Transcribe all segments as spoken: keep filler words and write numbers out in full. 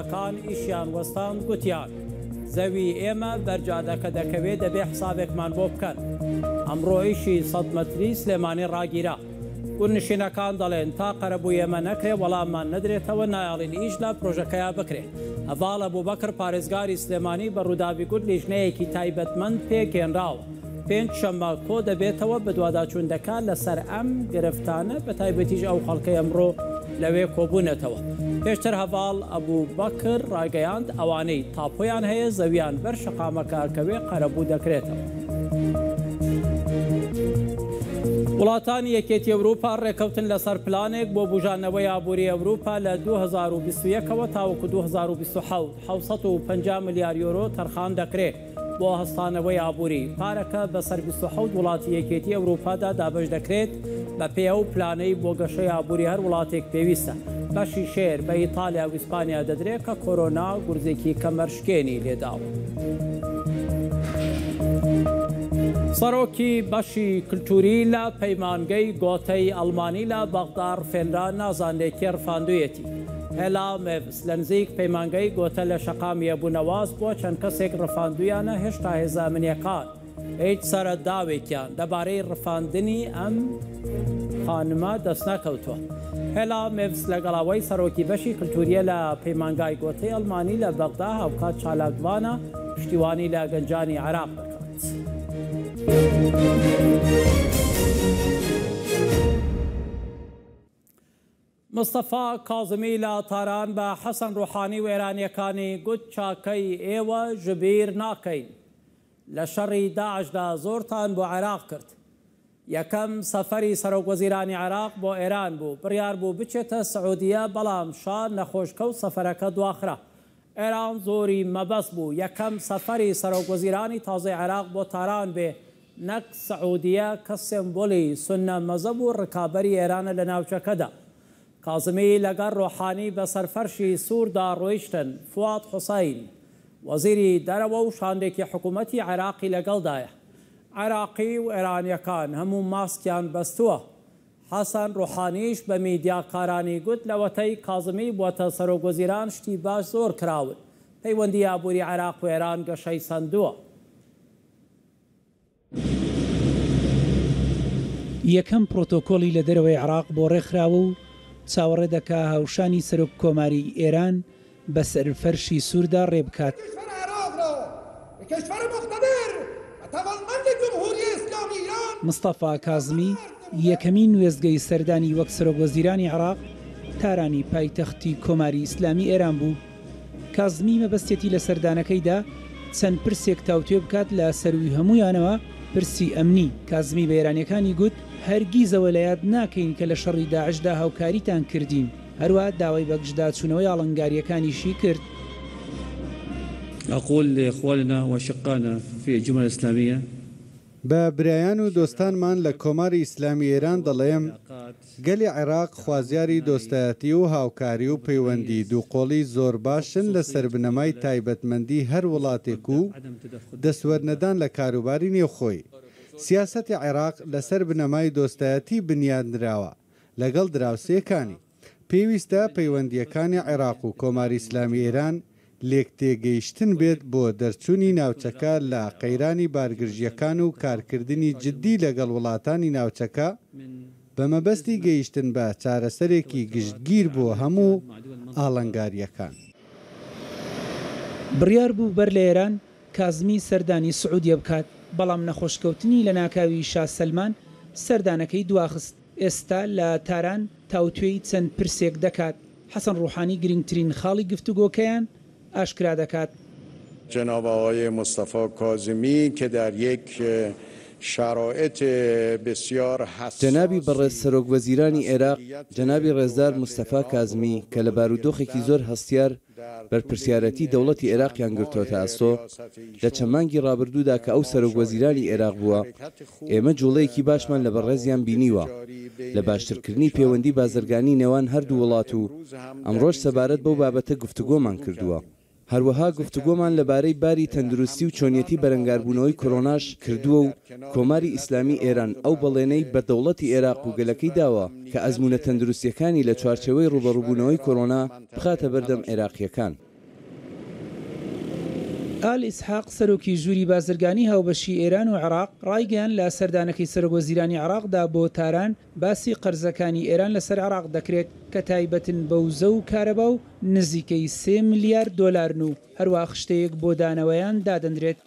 کان ئیشیان وەستان گوتیان زەوی ئێمە بەرجادەکە دەکەوێت دەبێ حسابێکمان بۆ بکەن. ئەمڕۆ ئیشی سەد مەتری سلێمانی ڕاگیرا. گورنشینەکان دەڵێن تا قەرەبوو ئێمە نەکرێ وەڵاممان نەدرێتەوە نایاڵین ئیش لە پرۆژەکەیە بکرێت. هەڤاڵ ئەبووبەکر پارێزگاری سلێمانی بە ڕووداوی گوت لیژنەیەکی تایبەتمەند پێگەێنراوە. پێنج شەمە کۆ دەبێتەوە بە دوواداچوونەکان لەسەر ئەم گرفتانە بە تایبەتیش ئەو خەڵکەی ئەمڕۆ لەوێ کۆبوونەتەوە. پێشتر هەڤاڵ ئەبووبەکر ڕاگەیاند ئەوانەی تاپۆیان هەیە زەویان بەر شەقامەکەکەوێ قەرەبوو دەکرێتەوە. وڵاتانی یەکێتی ئەوروپا ڕێکەوتن لەسەر پلانێک بۆ بوژانەوەی ئابووری ئەوروپا لە دوو هەزار و بیست و یەکەوە تاوەکو دوو هەزار و بیست و حەوت حەوت و پەنجا ملیار یۆرۆ تەرخان دەکرێت بۆ هەستانەوەی ئابووری. پارەکە بەسەر بیست و حەوت وڵاتی یەکێتی ئەوروپادا دابەش دەکرێت بە پێ ئەو پلانەی بۆ گەشەی ئابووری هەر وڵاتێک پێویستە. بەشی شێر بە ئیتالیا و ئیسپانیا دەدرێت کە کۆرۆنا گورزێکی کەمەرشکێنی لێداوە. سەرۆکی بەشی کللتوری لە پەیمانگەی گۆتەی ئەڵمانی لە بەغدار فێنرا نازانێکی ڕفاندوویەتی. هێلا مێڤس لە نزیک پەیمانگەی گۆتە لە شەقامیە بوونەواز بۆ چەند کەسێک ڕفاندویانە هێشتا هێزانمنیەکان هیچ سەرەتداوێکیان دەبارەی ڕفاندنی ئەم خانمە دەست نەکەوتووە. هێلا مێڤس لەگەڵاوەی سەرۆکی بەشی کللتوریە لە پەیمانگای گۆتەی ئەڵمانی لە بەغدا هاوکات چالاکوانە پشتیوانی لە گەنجانی عێراق دەکات. مستەفا کاظمی لە تاران بە حەسەن ڕوحانی و ئێرانیەکانی گوت چاکەی ئێوە ژبیر ناکەین. لە شەڕی داعشدا زۆرتان بۆ عێراق کرد. یەکەم سەفەری سەرۆکوەزیرانی عێراق بۆ ئێران بوو. بڕیار بوو بچێتە سعودیە بەڵام شار نەخۆشکەوت سەفەرەکە دواخرا. ئێران زۆری مەبەست بوو یەکەم سەفەری سەرۆکوەزیرانی تازەی عێراق بۆ تاران بێ نەک سعودیە کە سمبۆلی سونە مەزەب و ڕکابەری ئێرانە لە ناوچەکەدا. کاظمی لەگەڵ ڕۆحانی بە سەرفەرشی سووردا ڕۆیشتن. فواد حوسەین وەزیری دەرەوە و شاندێکی حکوومەتی عێراقی لەگەڵدایە. عێراقی و ئێرانیەکان هەموو ماسکیان بەستووە. حەسەن ڕوحانیش بە میدیاکارانی گوت لەوەتەی کاظمی بووەتە سەرۆکوەزیران شتی باش زۆر کراون. پەیوەندی ئابووری عێراق و ئێران گەشەی سندووە. یەکەم پرۆتۆکۆلی لە دەرەوەی عێراق بۆ ڕێکخراوە و چاوەڕێ دەکا هاوشانی سەرۆک کۆماری ئێران بە سەرفەرشی سووردا ڕێبکات. مستەفا کاظمی یەکەمین وێستگەی سەردانی وەک سەرۆکوەزیرانی عێراق تارانی پایتەختی کۆماری ئیسلامی ئێران بوو. کاظمی مەبەستێتی لە سەردانەکەیدا چەند پرسێک تاوتوێ بکات لە سەروی هەمویانەوە پرسی ئەمنی. کاظمی بە ئێرانیەکانی گوت هەرگیزەوە لە یاد ناکەین کە لە شەڕی داعشدا هاوکاریتان کردین. هەروە داوای بەگشدا چوونەوەی ئاڵنگاریەکانیشی کرد. أقول لإخواننا وشقائنا في الجمهورية الإسلامية بە برایان و دۆستانمان لە کۆماری ئیسلامی ئێران دەڵێم گەلی عێراق خوازیاری دۆستایەتی و هاوکاری و پەیوەندی دووقۆڵی زۆر باشن لە سەربنەمای تایبەتمەندی هەر وڵاتێک و دەسوەرنەدان لە کاروباری نێوخۆی. سیاسەتی عێراق لەسەر بنەمای دۆستایەتی بنیادراوە لەگەڵ دراوسەکانی. پێویستە پەیوەندیەکانی عێراق و کۆماری ئیسلامی ئێران لێک تێگەیشتن بێت بۆ دەرچوونی ناوچەکە لە قەیرانی بارگرژیەکان و کارکردنی جددی لەگەڵ وڵاتانی ناوچەکە بە مەبەستی گەیشتن بە چارەسەرێکی گشتگیر بۆ هەموو ئاڵنگاریەکان. بڕیار بوو بەر لە ئێران کاظمی سەردانی سعودیە بکات، بەڵام نەخۆشکەوتنی لە ناکاوی شاه سەلمان سەردانەکەی دواخست. ئێستا لە تاران تاوتوێی چەند پرسێک دەکات. حەسەن ڕوحانی گرنگترین خاڵی گفتوگۆکەیان ئاشکرا دەکات. جناب آقای مصطفی کاظمی که در یک شرایط بسیار حساس جنابی بەڕێز سەرۆکوەزیرانی عێراق جنابی ڕێزدار مستەفا کاظمی کە لە بارودۆخێکی زۆر هەستیار بەرپرسیارەتی دەوڵەتی عێراقیان گرتوۆتە ئەستۆ لە چەمانگی ڕابردوودا کە ئەو سەرۆکوەزیرانی عێراق بووە، ئێمە جوڵەیەکی باشمان لە بەڕێزیان بینیوە لە باشترکردنی پەیوەندی بازرگانی نێوان هەردوو وڵات و ئەمڕۆژ سەبارەت بەو بابەتە گفتوگۆمان کردووە. هەروەها گفتوگۆمان لەبارەی باری تەندروستی و چۆنیەتی بەرەنگاربوونەوەی کۆرۆناش کردووە و کۆماری ئیسلامی ئێران ئەو بەڵێنەی بە دەوڵەتی عێراق و گەلەکەی داوە کە ئەزمونە تەندروستیەکانی لە چوارچێوەی ڕوبەڕووبوونەوەی کۆرۆنا بخاتە بەردەم عێراقیەکان. ئال ئیسحاق سەرۆکی ژووری بازرگانی هاوبەشی ئێران و عێراق ڕایگەیان لە سەردانەکەی سەرۆکوەزیرانی عێراقدا بۆ تاران باسی قەرزەکانی ئێران لەسەر عێراق دەکرێت کە تایبەتن بە وزە و کارەبا و نزیکەی سێ ملیار دۆلارن و هەروە خشتەیەک بۆ دانەوەیان دادەندرێت.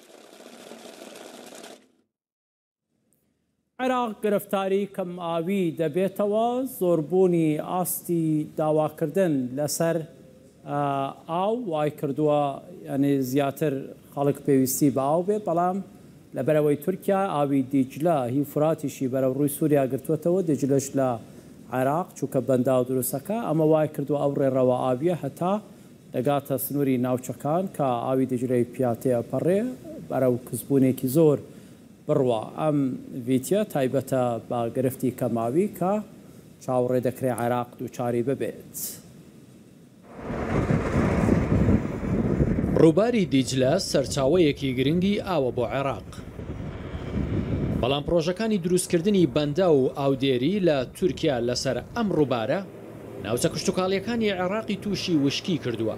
عێراق گرفتاری کەم ئاوی دەبێتەوە زۆربوونی ئاستی داواکردن لەسەر ئاو وای کردووە ینی زیاتر خەڵک پێویستی بە ئاو بێت بەڵام لەبەرەوەی تورکیا ئاوی دیجلە هی فراتیشی بەرەو ڕووی سووریا گرتووەتەوە دیجلەش لە عێراق چووکە بەندا و دروستەکە ئەمە وای کردو ئەو ڕێڕەوە ئاویە هەتا دەگاتە سنووری ناوچەکان کە ئاوی دیجلەی پیاتەیە پەڕێ بەرەو کەسبوونێکی زۆر بڕوە. ئەم ڤیتیە تایبەتە بە گرفتی کەماوی کە چاوەڕێ دەکرێت عێراق دووچاری ببێت. ڕووباری دیجلە سەرچاوەیەکی گرنگی ئاوە بۆ عێراق. بەڵام پرۆژەکانی دروستکردنی بەندە و ئاودێری لە تورکیا لەسەر ئەم ڕووبارە ناوچە کشتتوکاڵیەکانی عێراقی تووشی وشکی کردووە.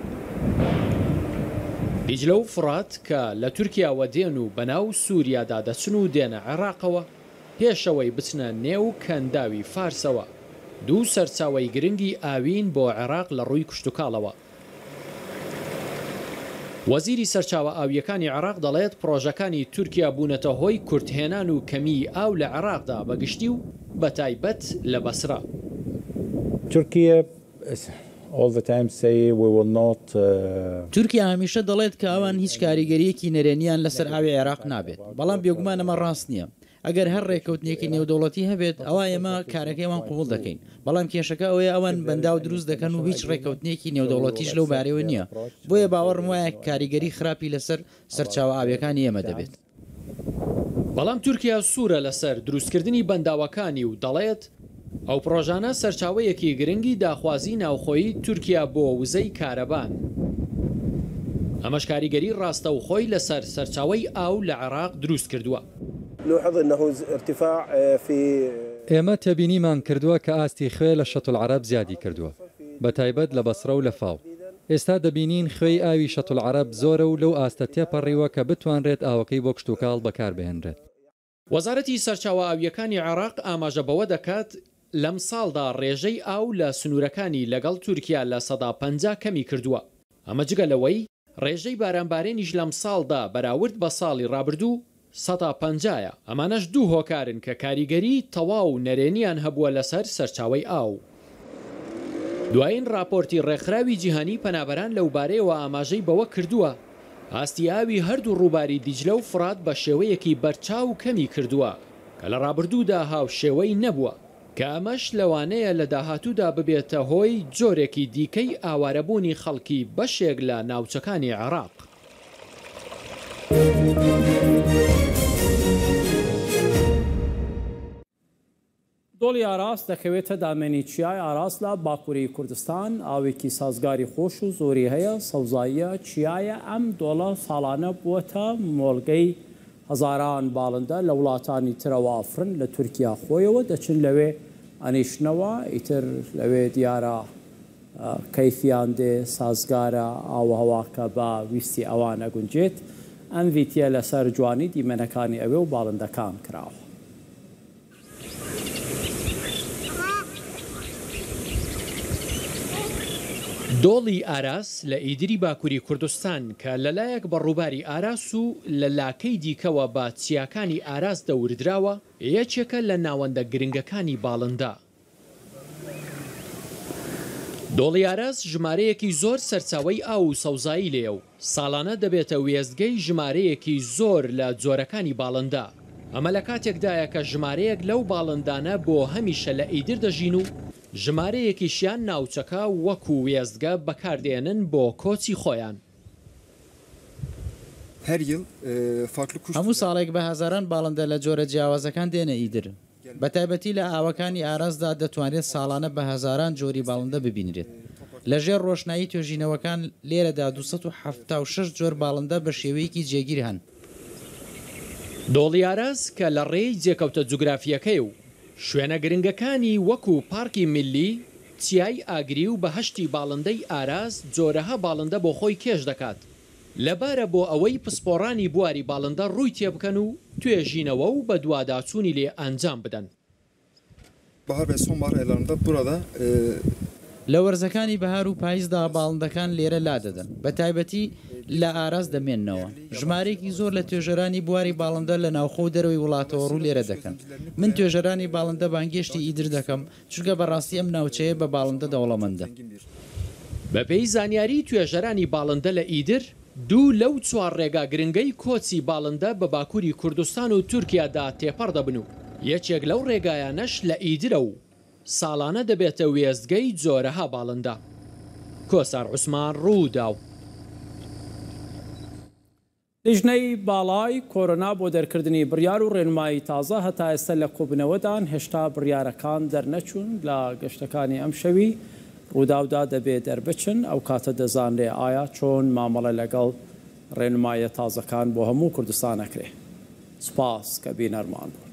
دیجلە و فرات کە لە تورکیاوە دێن و بەناو سووریادا دەچن و دێنە عێراقەوە پێشەوەی بچنە نێو کەنداوی فارسەوە دوو سەرچاوەی گرنگی ئاوین بۆ عێراق لە ڕووی کشتتوکاڵەوە. وەزیری سەرچاوە ئاویەکانی عێراق دەڵێت پرۆژەکانی تورکیا بوونەتە هۆی کورتهێنان و کەمی ئاو لە عێراقدا بەگشتی و بە تایبەت لە بەسرا. تورکیا هەمیشە دەڵێت کە ئەوان هیچ کاریگەریەکی نەرێنیان لەسەر ئاوی عێراق نابێت، بەڵام بێگومان ئەمە ڕاست نییە. ئەگەر هەر ڕێکەوتنیەکی نێودەوڵەتی هەبێت ئەوە ئێمە کارەکەیوان قوبوڵ دەکەین، بەڵام کێشەکە ئەوەیە ئەوان بەندا و دروست دەکەن و هیچ ڕێکەوتنیەکی نێودەوڵەتیش لەو بارەوە نییە، بۆیە باوەڕم وایە کاریگەری خراپی لەسەر سەرچاوە ئاویەکانی ئێمە دەبێت. بەڵام تورکیا سوورە لەسەر دروستکردنی بەنداوەکانی و دەڵێت ئەو پرۆژانە سەرچاوەیەکی گرنگی داخوازی ناوخۆیی تورکیا بۆ وزەی کارەبان. ئەمەش کاریگەری ڕاستە و خۆی لەسەر سەرچاوەی ئاو لە عێراق دروست کردووە. ئێمە تێبینیمان کردووە کە ئاستی خوێ لە شەتڵ عەرەب زیادی کردووە، بە تایبەت لە بەسرە و لە فاو. ئێستا دەبینین خوێی ئاوی شەتڵ عەرەب زۆرە و لەو ئاستە تێپەڕیوە کە بتوانرێت ئاوەکەی بۆ کشتتوکاڵ بەکاربهێنرێت. وەزارەتی سەرچاوە ئاویەکانی عێراق ئاماژە بەوە دەکات لەم ساڵدا ڕێژەی ئاو لە سنوورەکانی لەگەڵ تورکیا لە سەدا پەنجا کەمی کردووە. ئەمە جگە لەوەی ڕێژەی بارانبارێنیش لەم ساڵدا بەراورد بە ساڵی ڕابردوو سەدا پەنجایە. ئەمانەش دوو هۆکارن کە کاریگەری تەواو نەرێنیان هەبووە لەسەر سەرچاوەی ئاو. دوایین راپۆرتی ڕێکخراوی جیهانی پەنابەران لەو بارەیەوە ئاماژەی بەوە کردووە ئاستی ئاوی هەردوو ڕووباری دیجلە و فرات بە شێوەیەکی بەرچاو کەمی کردووە کە لە ڕابردوودا هاو شێوەی نەبووە، کە ئەمەش لەوانەیە لە داهاتوودا ببێتە هۆی جۆرێکی دیکەی ئاوارەبوونی خەڵکی بەشێک لە ناوچەکانی عێراق. دۆڵی ئاراس دەکەوێتە دامێنی چیای ئاراس لە باکووری کوردستان. ئاوێکی سازگاری خۆش و زۆری هەیە، سەوزاییە چیایە. ئەم دۆڵە ساڵانە بووەتە مۆڵگەی هەزاران باڵندە لە وڵاتانی ترەوە ئەفرن لە تورکیا خۆیەوە دەچن لەوێ ئەنیشنەوە. ئیتر لەوێ دیارە کەیفیان دێ سازگارە ئاوهەواکە بە ویستی ئەوان ئەگونجێت. ئەم ڤیتیە لەسەر جوانی دیمەنەکانی ئەوێ و باڵندەکان کراوە. دۆڵی ئاراس لە ئیدری باکووری کوردستان کە لەلایەک بە ڕووباری ئاراس و لە لاکەی دیکەوە بە چیاکانی ئاراس دەوردراوە یەکێکە لە ناوەندە گرنگەکانی باڵندا. دۆڵی ئاراس ژمارەیەکی زۆر سەرچاوەی ئاو و سەوزایی لێە و ساڵانە دەبێتە وێستگەی ژمارەیەکی زۆر لە جۆرەکانی باڵندا. ئەمە لە کاتێکدایە کە ژمارەیەک لەو باڵندانە بۆ هەمیشە لە ئیدر دەژین و ژمارەیەکیشیان ناوچەکە وەکو وێزگە بەکاردێنن بۆ کۆچی خۆیان. هەموو ساڵێک بە هەزاران باڵندە لە جۆرە جیاوازەکان دێنە ئیدر. بە تایبەتی لە ئاوەکانی ئاراسدا دەتوانێت ساڵانە بە هەزاران جۆری باڵندە ببینرێت. لە ژێر ڕۆشنایی توێژینەوەکان لێرەدا دووسەد و حەفتا و شەش جۆر باڵندە بە شێوەیەکی جێگیر هەن. دۆڵی ئاراس کە لە ڕێی جێکەوتە جوگرافیەکەی و شوێنە گرنگەکانی وەکو پارکی میلی، چیای ئاگری و بەهەشتی باڵندەی ئاراس جۆرەها باڵندە بۆ خۆی کێش دەکات. لەبارە بۆ ئەوەی پسپۆڕانی بواری باڵندە ڕووی تێبکەن و توێژینەوە و بە دوواداچوونی لێ ئەنجام بدەن. لە وەرزەکانی بەهار و پاییزدا باڵندەکان لێرە لا دەدەن بە تایبەتی لە ئاراس دەمێننەوە. ژمارێکی زۆر لە توێژەرانی بواری باڵندە لە ناوخۆ دەرەوەی وڵاتەوە ڕوو لێرە دەکەن. من توێژەرانی باڵندە بانگێشتی ئیدر دەکەم چونکە بەڕاستی ئەم ناوچەیە بە باڵندە دەوڵەمەندە. بەپێی زانیاری توێژەرانی باڵندە لە ئیدر دوو لەو چوار ڕێگا گرنگەی کۆچی باڵندە بە باکووری کوردستان و تورکیادا تێپەڕ دەبن و یەکێک لەو ڕێگایانەش لە ئیدرە و ساڵانە دەبێتە وێستگەی جۆرەها باڵندە. کۆسار عوسمان ڕووداو. لیژنەی باڵای کۆرۆنا بۆ دەرکردنی بڕیار و ڕێنمایی تازە هەتا ئێستا لە کۆبنەوەدان هێشتا بڕیارەکان دەرنەچوون. لە گەشتەکانی ئەم شەوی ڕووداودا دەبێت دەربچن ئەو کاتە دەزانرێ ئایا چۆن مامەڵە لەگەڵ ڕێنمایە تازەکان بۆ هەموو کوردستان ئەکرێ. سوپاس کە بینەرمان بوو.